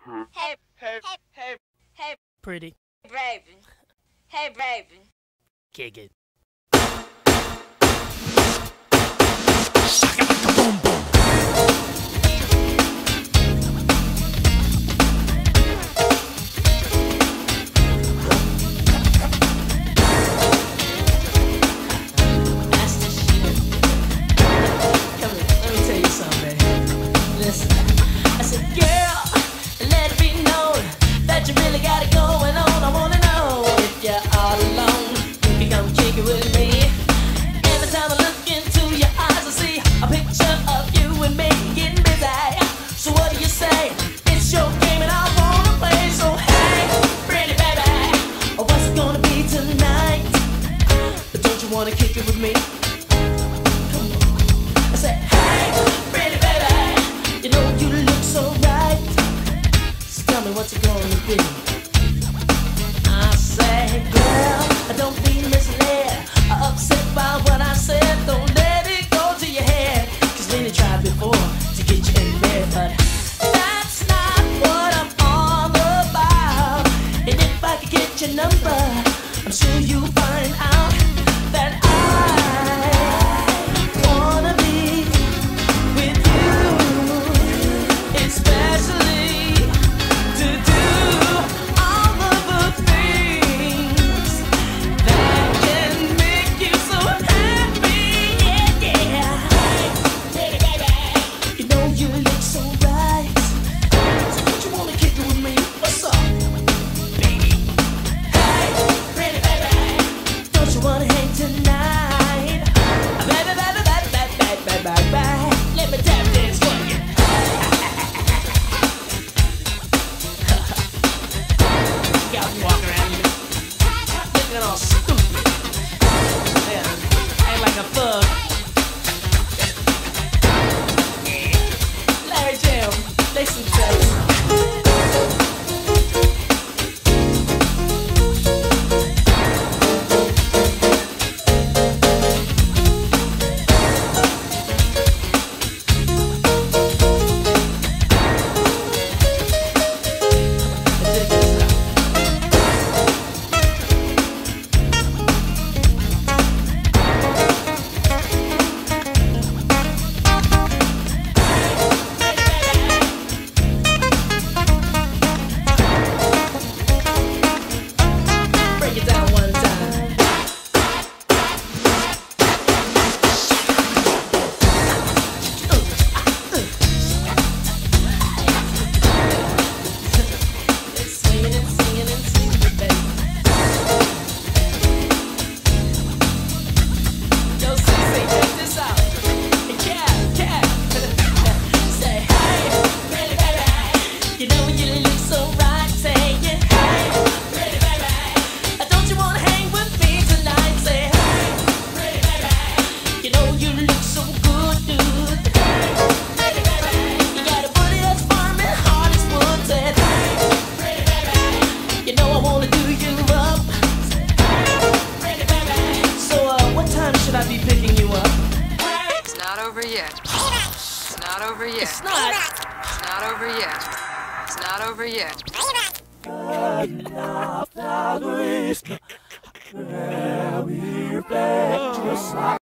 Hey, hey, hey, hey, Pretty. baby. Hey, baby. Kick it. Wanna kick it with me? Come on. I said, hey, pretty baby, you know you look so right. So tell me what's it gonna be? I say, girl, don't be misled or upset by what I said. Don't let it go to your head. Cause many tried before to get you in bed, but that's not what I'm all about. And if I could get your number, I'm sure you'll find out that I wanna be with you, especially to do all of the things that can make you so happy, yeah, yeah. Hey, baby, you know you look so right. So don't you wanna kick it with me? What's up, baby? Hey, pretty baby, don't you wanna hang tonight? Baby, baby, baby, baby, baby, baby, baby. Let me tap dance for you. Got me walking around here looking all stupid. Yeah, ain't like a thug. Larry Jam, they some tracks. Should I be picking you up? It's not over yet. It's not over yet. It's not. It's not over yet. It's not over yet. Enough, now, Louise. We're back just like